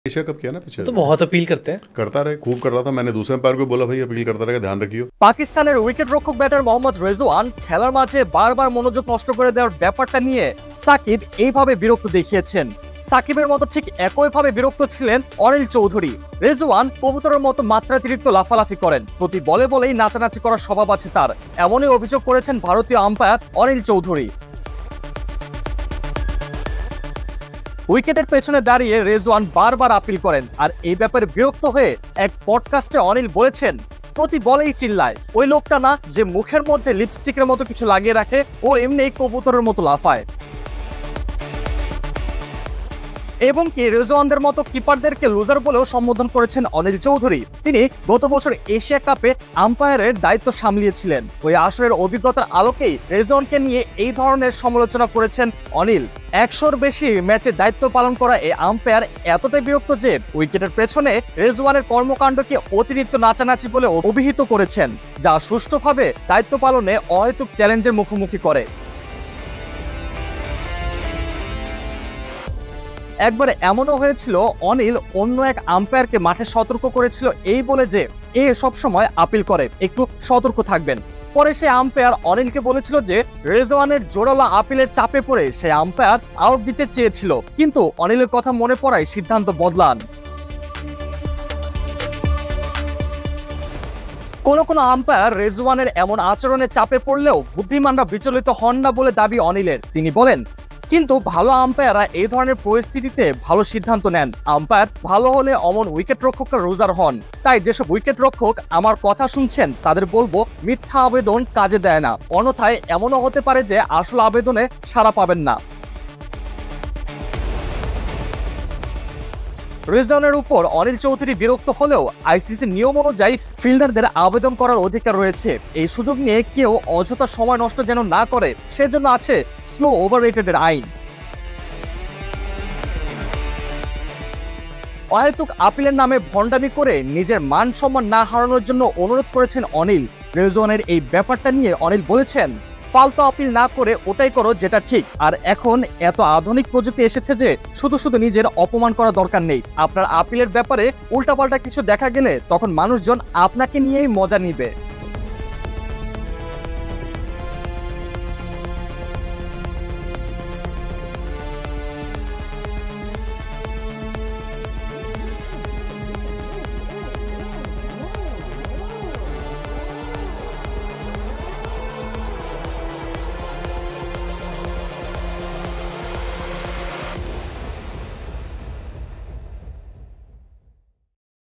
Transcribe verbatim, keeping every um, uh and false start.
Asia cup किया ना पीछे तो बहुत अपील करते हैं करता रहे खूब कर रहा था मैंने दूसरे अंपायर को बोला भाई अपील करता रहेगा ध्यान रखियो। পাকিস্তানের উইকেট রক্ষক ব্যাটার মোহাম্মদ রেজওয়ান খেলার মাঝে বারবার মনোযোগ নষ্ট করে দেওয়ার ব্যাপারটা নিয়ে সাকিব এইভাবে বিরক্ত দেখিয়েছেন। সাকিবের মতো ঠিক একইভাবে বিরক্ত ছিলেন অনিল চৌধুরী। রেজওয়ান কবুতরের মতো মাত্রাতিরিক্ত লাফালাফি করেন, প্রতি বলে বলেই নাচানাচি করার স্বভাব আছে তার, এমনই অভিযোগ করেছেন ভারতীয় আম্পায়ার অনিল চৌধুরী। উইকেটের পেছনে দাঁড়িয়ে রেজওয়ান বারবার আপিল করেন, আর এই ব্যাপারে বিরক্ত হয়ে এক পডকাস্টে অনিল বলেছেন, প্রতি বলেই চিল্লায়, ওই লোকটা না যে মুখের মধ্যে লিপস্টিকের মতো কিছু লাগিয়ে রাখে, ও এমনি কবুতরের মতো লাফায়। এবং কি রেজওয়ানদের মতো কিপারদেরকে লুজার বলেও সম্বোধন করেছেন অনিল চৌধুরী। তিনি গত বছর এশিয়া কাপে আম্পায়ারের দায়িত্ব সামলিয়েছিলেন। ওই আসরের অভিজ্ঞতার আলোকেই রেজওয়ানকে নিয়ে এই ধরনের সমালোচনা করেছেন অনিল। একশোর বেশি ম্যাচে দায়িত্ব পালন করা এই আম্পায়ার এতটাই বিরক্ত যে উইকেটের পেছনে রেজওয়ানের কর্মকাণ্ডকে অতিরিক্ত নাচানাচি বলে অভিহিত করেছেন, যা সুষ্ঠুভাবে দায়িত্ব পালনে অহেতুক চ্যালেঞ্জের মুখোমুখি করে। একবার এমনও হয়েছিল, অনিল অন্য এক আম্পায়ারকে মাঠে সতর্ক করেছিল এই বলে যে এ সব সময় আপিল করে, একটু সতর্ক থাকবেন। পরে সে আম্পায়ার অনিলকে বলেছিল যে রেজওয়ানের জোরালো আপিলের চাপে পড়ে সে আম্পায়ার আউট দিতে চেয়েছিল, কিন্তু অনিলের কথা মনে পড়ায় সিদ্ধান্ত বদলান। কোন কোন আম্পায়ার রেজওয়ানের এমন আচরণে চাপে পড়লেও বুদ্ধিমানরা বিচলিত হন না বলে দাবি অনিলের। তিনি বলেন, কিন্তু ভালো আম্পায়াররা এই ধরনের পরিস্থিতিতে ভালো সিদ্ধান্ত নেন। আম্পায়ার ভালো হলে অমন উইকেট রক্ষকরা রোজার হন। তাই যেসব উইকেট রক্ষক আমার কথা শুনছেন তাদের বলবো, মিথ্যা আবেদন কাজে দেয় না, অন্যথায় এমনও হতে পারে যে আসল আবেদনে সাড়া পাবেন না। রেজওয়ানের উপর অনিল চৌধুরী বিরক্ত হলেও আইসিসি নিয়ম অনুযায়ী ফিল্ডারদের আবেদন করার অধিকার রয়েছে। এই সুযোগ নিয়ে কেউ অযথা সময় নষ্ট যেন না করে, সেজন্য আছে স্লো ওভাররেটেডের আইন। অহেতুক আপিলের নামে ভণ্ডামি করে নিজের মান সম্মান না হারানোর জন্য অনুরোধ করেছেন অনিল। রেজওয়ানের এই ব্যাপারটা নিয়ে অনিল বলেছেন, ফালতু আপিল না করে ওটাই করো যেটা ঠিক। আর এখন এত আধুনিক প্রযুক্তি এসেছে যে শুধু শুধু নিজের অপমান করা দরকার নেই। আপনার আপিলের ব্যাপারে উল্টাপাল্টা কিছু দেখা গেলে তখন মানুষজন আপনাকে নিয়েই মজা নিবে।